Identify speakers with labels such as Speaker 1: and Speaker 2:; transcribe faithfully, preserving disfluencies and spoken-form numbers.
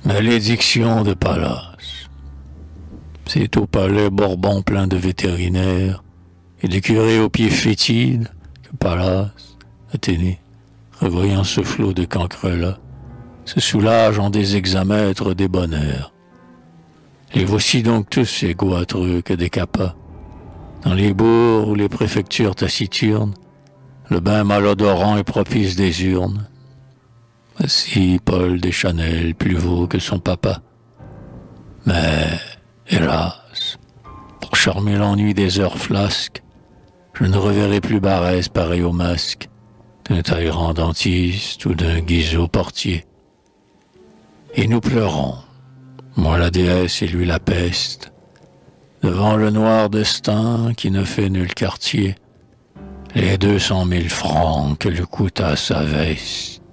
Speaker 1: Malédiction de Pallas. C'est au palais Bourbon plein de vétérinaires et de curés aux pieds fétides que Pallas, Athénée, revoyant ce flot de cancres-là, se soulage en des hexamètres des bonheurs. Les voici donc tous égaux eux que des capas. Dans les bourgs ou les préfectures taciturnes, le bain malodorant est propice des urnes. Voici Paul Deschanel, plus beau que son papa. Mais, hélas, pour charmer l'ennui des heures flasques, je ne reverrai plus Barès pareil au masque d'un Talleyrand dentiste ou d'un Guizot portier. Et nous pleurons, moi la déesse et lui la peste, devant le noir destin qui ne fait nul quartier, les deux cent mille francs que lui coûta sa veste.